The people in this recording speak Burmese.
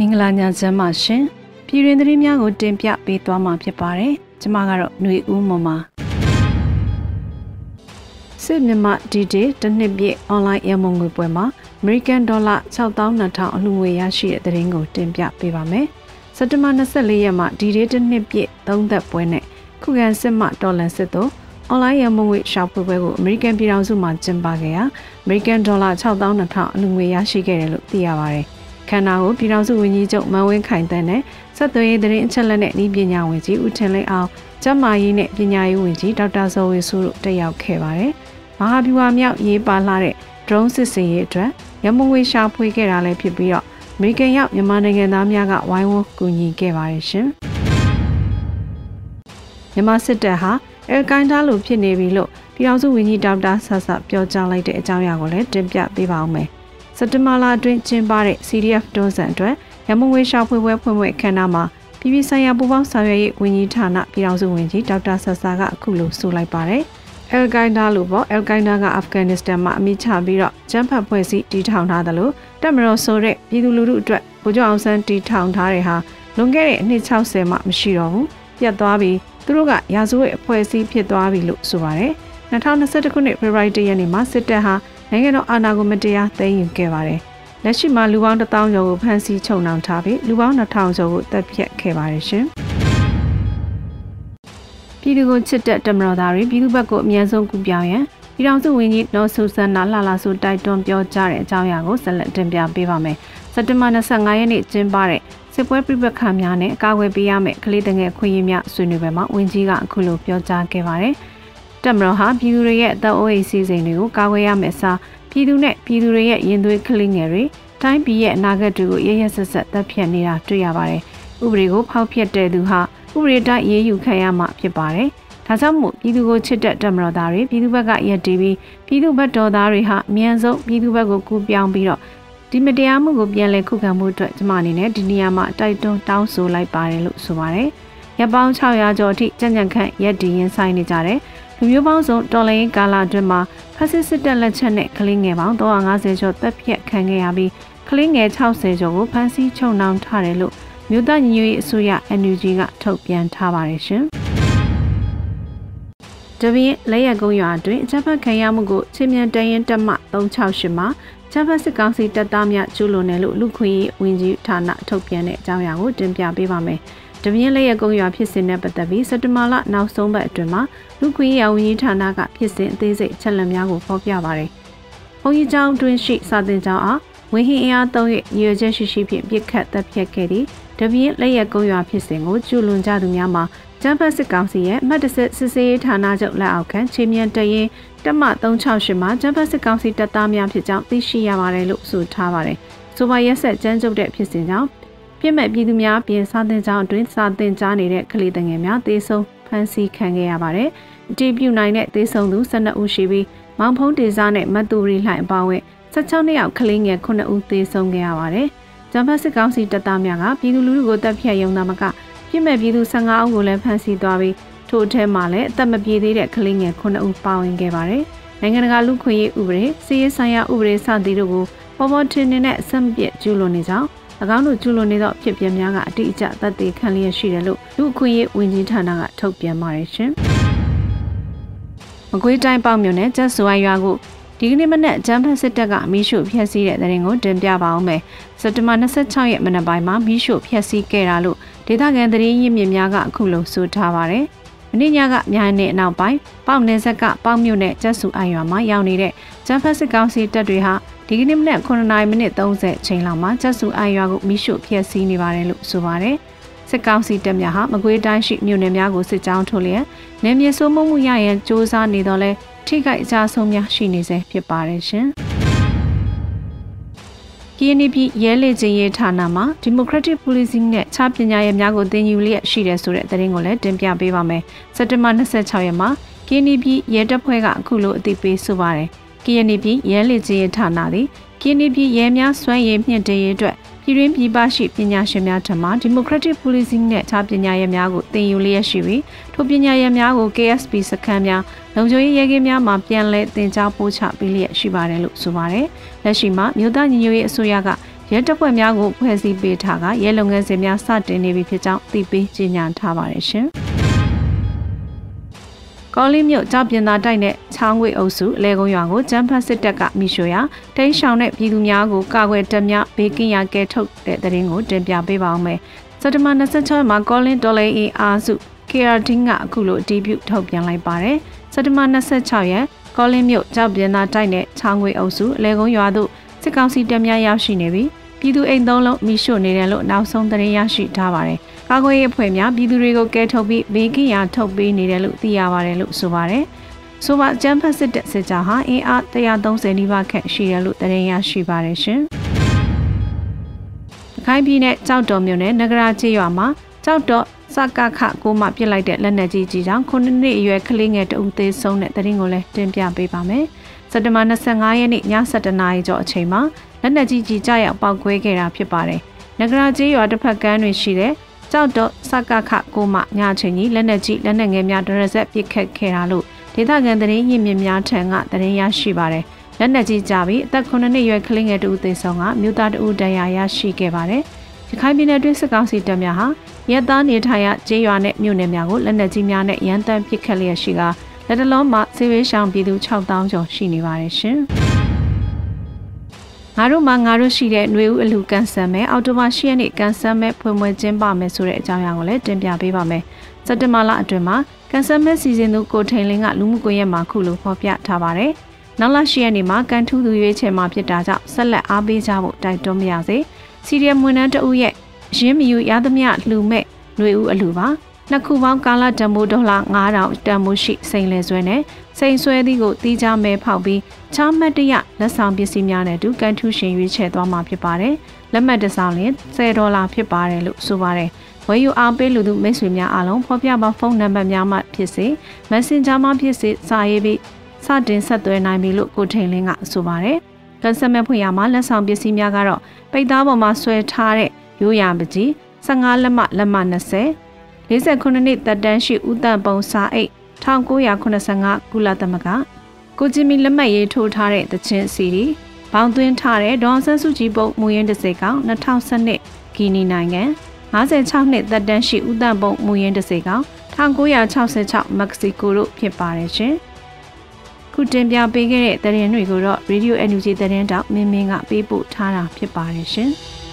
င်္ဂလာညချမ်းပါရှင်ပြည်တွင်သတင်းများကိုတင်ပြပေးသွားမှာဖြစ်ပါတယ်ကျွန်မကတော့ຫນွေဦးမမစစ်မြမဒီဒေးတစ်နှစ်ပြည့်အွန်လိုင်းရမုံငွေပွဲမှာအမေရိကန်ဒေါ်လာ 62,000 အလှူငွေရရှိတဲ့သတင်းကိုတင်ပြပေးပါမယ်စက်တင်ဘာ24ရက်မှာဒီဒေးတစ်နှစ်ပြည့်3သက်ပွဲနဲ့ခုခံစစ်မှတော်လှန်စစ်တို့အွန်လိုင်းရမုံငွေရှာဖွေပွဲကိုအမေရိကန်ပြည်ထောင်စုမှာကျင်းပခဲ့ရာအမေရိကန်ဒေါ်လာ 62,000 အလှူငွေရရှိခဲ့တယ်လို့သိရပါတယ်ခန္ဓာကိုပြည်ထောင်စုဝန်ကြီးချုပ်မန်ဝင်းခိုင်တန်းနဲ့ဆက်သွယ်ရေးသတင်းအချက်အလက်နဲ့ဤပညာဝန်ကြီးဦးထင်လင်းအောင်ကျန်းမာရေးနဲ့ပညာရေးဝန်ကြီးဒေါက်တာဇော်ဝေစုတို့တက်ရောက်ခဲ့ပါတယ်။မဟာဗျူဟာမြောက်ရေးပါလာတဲ့ drone စစ်စင်ရေးအတွက်ရမုံငွေရှာဖွေခဲ့တာလည်းဖြစ်ပြီးတော့အမေရိကန်ရောက်မြန်မာနိုင်ငံသားများကဝိုင်းဝန်းကူညီခဲ့ပါတယ်ရှင်။မြန်မာစစ်တပ်ဟာအယ်ကိုင်းဒါလိုဖြစ်နေပြီလို့ပြည်ထောင်စုဝန်ကြီးဒေါက်တာဆဆပြောကြားလိုက်တဲ့အကြောင်းအရာကိုလည်းတင်ပြပေးပါဦးမယ်။စက်တင်ဘာလအတွင်းကျင်းပတဲ့ CDF တွန်းဆန်အတွက်ရမုံငွေရှာဖွေပွဲဖွင့်ပွဲအခမ်းအနားမှာပြည်ပဆိုင်ရာပူးပေါင်းဆောင်ရွက်ရေးဝန်ကြီးဌာနပြည်ထောင်စုဝန်ကြီးဒေါက်တာဆဆကအခုလိုဆိုလိုက်ပါတယ်။အယ်ကိုင်းဒါလိုပေါ့အယ်ကိုင်းဒါကအာဖဂန်နစ္စတန်မှာအမိချပြီးတော့ကျန်းဖတ်ဖွဲ့စည်းတည်ထောင်ထားတယ်လို့တပ်မတော်ဆိုတဲ့ပြည်သူလူထုအတွက်ဗိုလ်ချုပ်အောင်ဆန်းတည်ထောင်ထားတဲ့ဟာလွန်ခဲ့တဲ့အနှစ်60မှမရှိတော့ဘူးပြတ်သွားပြီးသူတို့ကရာဇဝတ်အဖွဲ့အစည်းဖြစ်သွားပြီလို့ဆိုပါတယ်။2021ခုနှစ်ဖေဖော်ဝါရီလရက်နေ့မှာစစ်တပ်ဟာနိုင်ငံတော်အာဏာကိုမတရားသိမ်းယူခဲ့ပါတယ်။လက်ရှိမှာလူပေါင်း1000ကျော်ကိုဖမ်းဆီးချုပ်နှောင်ထားပြီးလူပေါင်း2000ကျော်ကိုတပ်ဖြတ်ခဲ့ပါတယ်ရှင်။ပြည်သူကိုချစ်တဲ့တမတော်သားတွေပြည်သူဘက်ကိုအမြန်ဆုံးကူပြောင်းရန်ပြည်ထောင်စုဝန်ကြီးနော်ဆူဆန်နာလှဆိုတိုက်တွန်းပြောကြားတဲ့အကြောင်းအရာကိုဆက်လက်တင်ပြပေးပါမယ်။စက်တင်ဘာ25ရက်နေ့ကျင်းပတဲ့စစ်ပွဲပြပခါများနဲ့အကာအကွယ်ပေးရမယ့်ကလေးတငယ်ခွင့်ရများဆွေးနွေးပွဲမှာဝန်ကြီးကအခုလိုပြောကြားခဲ့ပါတယ်။တမတော်ဟာပြည်သူတွေရဲ့အသက်အိုးအိမ်စီစဉ်တွေကိုကာကွယ်ရမယ့်အစားပြည်သူနဲ့ပြည်သူတွေရဲ့ရင်သွေးကလေးငယ်တွေတိုင်းပြည်ရဲ့အနာဂတ်တွေကိုရရဆက်ဆက်တပ်ဖြတ်နေတာတွေ့ရပါတယ်။ဥပဒေကိုဖောက်ဖျက်တဲ့သူဟာဥပဒေတိုင်းရေးယူခံရမှာဖြစ်ပါတယ်။ဒါကြောင့်မို့ပြည်သူကိုချစ်တဲ့တမတော်သားတွေပြည်သူဘက်ကရက်တီးပြီးပြည်သူဘက်တော်သားတွေဟာအမြန်ဆုံးပြည်သူဘက်ကိုကူးပြောင်းပြီးတော့ဒီမတရားမှုကိုပြန်လည်ခုခံမှုအတွက်ကျမအနေနဲ့ဒီနေရာမှာတိုက်တွန်းတောင်းဆိုလိုက်ပါတယ်လို့ဆိုပါတယ်။ရပ်ပေါင်း600ကျော်အထိကြံ့ကြံ့ခန့်ရက်တီးရင်ဆိုင်နေကြတဲ့လူမျိုးပေါင်းစုံတော်လှန်ရေးကာလအတွင်းမှာဖက်စစ်တပ်လက်ချက်နဲ့ကလေးငယ်ပေါင်း350ကျော်တပ်ဖြတ်ခံခဲ့ရပြီးကလေးငယ်60ကျော်ကိုဖမ်းဆီးချုပ်နှောင်ထားတယ်လို့မြို့သားညီညွတ်ရေးအစိုးရ NUG ကထုတ်ပြန်ထားပါတယ်ရှင်။တပင်းလက်ရကုန်းရွာအတွင်းအကြမ်းဖက်ခံရမှုကိုချင်းမြန်တရင်တပ်မ368မှာအကြမ်းဖက်စစ်ကောင်စီတပ်သားများကျူးလွန်တယ်လို့လူခွင့်ရေးဝန်ကြီးဌာနထုတ်ပြန်တဲ့အကြောင်းအရာကိုတင်ပြပေးပါမယ်။တပင်းလက်ရကုန်းရွာဖြစ်စဉ်နဲ့ပတ်သက်ပြီးစက်တင်ဘာလနောက်ဆုံးပတ်အတွင်းမှာလူခွင့်ရေးဝန်ကြီးဌာနကဖြစ်စဉ်အသေးစိတ်အချက်အလက်များကိုဖော်ပြပါတယ်။ဘုံကြီးကျောင်းတွင်ရှိစာသင်ကျောင်းအားဝင်းဟင်းအားသုံး၍ရည်ရွယ်ချက်ရှိရှိဖြင့်ပြစ်ခတ်တပ်ဖြတ်ခဲ့သည့်တပင်းလက်ရကုန်းရွာဖြစ်စဉ်ကိုကျူးလွန်ကြသူများမှာကျန်းဖက်စစ်ကောင်စီရဲ့မှတ်တဆက်စစ်ဆေးရေးဌာနချုပ်လက်အောက်ခံချင်းမြန်တရင်တပ်မ368မှာကျန်းဖက်စစ်ကောင်စီတပ်သားများဖြစ်ကြောင်းသိရှိရပါတယ်လို့ဆိုထားပါတယ်။ဆိုပါရက်ဆက်ကျန်းကျုပ်တဲ့ဖြစ်စဉ်ကြောင့်ပြစ်မဲ့ပြည်သူများပြင်စာသင်ကျောင်းအတွင်းစာသင်ကြားနေတဲ့ကလေးငယ်များသေဆုံးဖမ်းဆီးခံခဲ့ရပါတယ်။အတည်ပြုနိုင်တဲ့သေဆုံးသူ12ဦးရှိပြီးမောင်ဖုံးတေစားနဲ့မတ်တူရီလှိုင်အပါအဝင်16နှစ်အောက်ကလေးငယ်9ဦးသေဆုံးခဲ့ရပါတယ်။ကျန်းဖက်စစ်ကောင်စီတပ်သားများကပြည်သူလူထုကိုတပ်ဖြတ်ရုံသာမကပြစ်မဲ့ပြည်သူ15ဦးကိုလည်းဖမ်းဆီးသွားပြီးထို့အထက်မှာလည်းအသက်မပြေသေးတဲ့ကလေးငယ်9ဦးပါဝင်ခဲ့ပါတယ်။နိုင်ငံတကာလူခွင့်ရေးဥပဒေစီးရေးဆိုင်ရာဥပဒေစသည်တို့ကိုပေါ်ပေါ်ထင်ထင်နဲ့အဆက်မပြတ်ကျူးလွန်နေကြောင်း၎င်းတို့ကျူးလွန်နေသောဖြစ်ပျက်များကအတိအကျသက်သေခံလျက်ရှိတယ်လို့လူခွင့်ရေးဝန်ကြီးဌာနကထုတ်ပြန်ပါတယ်ရှင်။မကွေးတိုင်းပေါ့မြို့နယ်ကျက်စွာရွာကိုဒီကနေ့မနက်ကျန်းဖက်စစ်တပ်ကမီးရှို့ဖျက်ဆီးတဲ့တဲ့ရင်ကိုတင်ပြပါအောင်မယ်။စက်တင်ဘာ26ရက်မနက်ပိုင်းမှာမီးရှို့ဖျက်ဆီးခဲ့တာလို့ဒေသခံသတင်းရင်းမြစ်များကအခုလိုဆိုထားပါတယ်။မနေ့ညကမြိုင်နယ်အနောက်ပိုင်းပေါ့နယ်ဆက်ကပေါ့မြို့နယ်ကျက်စုအိုင်ရွာမှာရောက်နေတဲ့ကျန်းဖက်စစ်ကောင်စီတပ်တွေဟာဒီကနေ့မနက်9:30အချိန်လောက်မှာကျက်စုအိုင်ရွာကိုမီးရှို့ဖျက်ဆီးနေပါတယ်လို့ဆိုပါတယ်။စစ်ကောင်စီတပ်များဟာမကွေးတိုင်းရှိမြို့နယ်များကိုစစ်ကြောင်းထိုးလျက်နယ်မြေစိုးမိုးမှုရရန်စ조사နေတော့လဲထိခိုက်အကြဆုံးများရှိနေစေဖြစ်ပါတယ်ရှင်။ KNP ရဲလေ့ကျင့်ရေးဌာနမှာ Democratic Policing နဲ့ခြားပညာရေးများကိုသင်ယူလျက်ရှိတယ်ဆိုတဲ့သတင်းကိုလည်းတင်ပြပေးပါမယ်။စက်တင်ဘာ26ရက်မှာ KNP ရဲတပ်ဖွဲ့ကအခုလိုအသိပေးဆိုပါတယ်။ KNP ရဲလေ့ကျင့်ရေးဌာနသည် KNP ရဲများစွမ်းရည်မြင့်တင်ရေးအတွက်ပြည်တွင်းပြည်ပရှိပညာရှင်များထံမှ Democratic Policing နဲ့ခြားပညာရေးများကိုသင်ယူလျက်ရှိပြီးထိုပညာရေးများကို KSP စခန်းများလုံခြုံရေးရဲကင်းများမှာပြန်လည်သင်ကြားပို့ချပေးလျက်ရှိပါတယ်လို့ဆိုပါတယ်။လက်ရှိမှာမြို့သားညီညွတ်ရေးအစိုးရကရဲတပ်ဖွဲ့များကိုဖွဲ့စည်းပေးထားကရဲလုပ်ငန်းစဉ်များစတင်နေပြီဖြစ်ကြောင်းသိပေးကြေညာထားပါတယ်ရှင်။ကောလင်းမြို့ကြောက်ပြင်သာတိုက်နဲ့ချောင်းဝေအုပ်စုလေကုန်းရွာကိုကျန်းဖတ်စစ်တပ်ကမိရှို့ရာတိန်းရှောင်တဲ့ပြည်သူများကိုကာကွယ်တပ်များဘေးကင်းရာကဲထုတ်တဲ့တဲ့ရင်ကိုတင်ပြပေးပါအောင်မယ်။စက်တဘာ26မှာကောလင်းတော်လေးအင်အားစု KRD ကအခုလိုအတည်ပြုထုတ်ပြန်လိုက်ပါတယ်။စက်တဘာ26ရက်ကောလင်းမြို့ကြောက်ပြင်သာတိုက်နဲ့ချောင်းဝေအုပ်စုလေကုန်းရွာသို့စစ်ကောင်စီတပ်များရောက်ရှိနေပြီးပြည်သူအိမ်သုံးလုံးမိရှို့နေတယ်လို့နောက်ဆုံးသတင်းရရှိထားပါတယ်။ကာကွယ်ရေးအဖွဲ့များပြည်သူတွေကိုကဲထုတ်ပြီးဘေးကင်းရာထုတ်ပေးနေတယ်လို့သိရပါတယ်လို့ဆိုပါတယ်။ဆိုပါကျန်းဖတ်စစ်တပ်စစ်ကြောင်းဟာအင်အား130နီးပါးခန့်ရှိတယ်လို့သတင်းရရှိပါတယ်ရှင်။ခိုင်ပြည်နယ်ကြောက်တော်မြို့နယ်နဂရာကျေးရွာမှာကြောက်တော်စကခကိုမှပြစ်လိုက်တဲ့လက်နက်ကြီးကြီးကြောင့်9နှစ်အရွယ်ကလေးငယ်တဦးသေဆုံးတဲ့သတင်းကိုလည်းတင်ပြပေးပါမယ်။စက်တဘာ25ရက်နေ့ည7:00နာရီကျော်အချိန်မှာလက်နက်ကြီးကြီးကြားရောက်ပောက်ကွဲခဲ့တာဖြစ်ပါတယ်။နဂရာကျေးရွာတစ်ဖက်ကမ်းတွင်ရှိတဲ့ကြောက်တော့စကခကိုမှညချိန်ကြီးလက်နက်ကြီးလက်နက်ငယ်များဒရဇက်ပစ်ခတ်ခဲ့တာလို့ဒေသခံသတင်းရင်းမြစ်များထံကသတင်းရရှိပါတယ်။လက်နက်ကြီးကြပြီးအသက်9နှစ်အရွယ်ကလေးငယ်တဦးသေဆုံးကမြို့သားတဦးဒဏ်ရာရရှိခဲ့ပါတယ်။ရခိုင်ပြည်နယ်တွင်းစစ်ကောင်စီတပ်များဟာရဲသားနေထိုင်ရာကျေးရွာနဲ့မြို့နယ်များကိုလက်နက်ကြီးများနဲ့ရန်တမ်းပစ်ခတ်လျက်ရှိကလက်တလုံးမှာစေဝေးရှောင်ပြည်သူ6000ကျော်ရှိနေပါတယ်ရှင်။ငါတို့ရှိတဲ့ຫນွေဦးအလူကန်ဆန်မဲ့အော်တိုဘာ10ရက်နေ့ကန်ဆန်မဲ့ဖွင့်ပွဲကျင်းပမယ်ဆိုတဲ့အကြောင်းအရာကိုလည်းတင်ပြပေးပါမယ်။စက်တင်ဘာလအတွင်းမှာကန်ဆန်မဲ့စီစဉ်သူကိုထိန်လင်းကလူမှုကွန်ရက်မှာခုလိုဖော်ပြထားပါတယ်။နောက်လ10ရက်နေ့မှာကန်ထူးသူရွေးချယ်မှာဖြစ်တာကြောင့်ဆက်လက်အားပေးကြဖို့တိုက်တွန်းပါရစေ။စီရီယမ်ဝန်ထမ်းတဦးရဲ့ရင်းမယူရသမျှလှူမဲ့ຫນွေဦးအလူပါနှစ်ခုပေါင်းကာလတန်မိုးဒေါ်လာ9000တန်မိုးရှိစိန်လဲဆွဲနဲ့စိန်ဆွဲသီးကိုတီးကြမဲဖောက်ပြီးချားမတ်တရလက်ဆောင်ပစ္စည်းများနဲ့အတူကန်ထူးရှင်ရွေးချယ်သွားမှာဖြစ်ပါတယ်။လက်မှတ်တစ်စောင်လျှင်$10ဖြစ်ပါတယ်လို့ဆိုပါတယ်။ဝယ်ယူအားပေးလူသူမိတ်ဆွေများအားလုံးဖော်ပြပါဖုန်းနံပါတ်များမှဖြစ်စေ Messenger မှာဖြစ်စေစာရေးပြီးစတင်ဆက်သွယ်နိုင်ပြီလို့ကိုထိန်လင်းကဆိုပါတယ်။ကန်ဆက်မဲ့ဖွင့်ရမှာလက်ဆောင်ပစ္စည်းများကတော့ပိတ်သားပေါ်မှာဆွဲထားတဲ့ရိုးရာပကြီး15လက်မ20 49နှစ်သက်တမ်းရှိဦးတန်ပုံစာအိတ်1985ကုလသမဂ္ဂကိုဂျီမီလက်မှတ်ရေးထိုးထားတဲ့တချင်းစီရီဘောင်းသွင်းထားတဲ့ဒေါ်ဆန်းစုကြည်ပုံမူရင်းတစ်စိတ်ကောင်2012ဂီနီနိုင်ငံ56နှစ်သက်တမ်းရှိဦးတန်ပုံမူရင်းတစ်စိတ်ကောင်1966မက္ကဆီကိုတို့ဖြစ်ပါတယ်ရှင်။ခုတင်ပြပေးခဲ့တဲ့သတင်းတွေကိုတော့ Radio NUG သတင်းတောက်မင်းမင်းကပေးပို့ထားတာဖြစ်ပါတယ်ရှင်။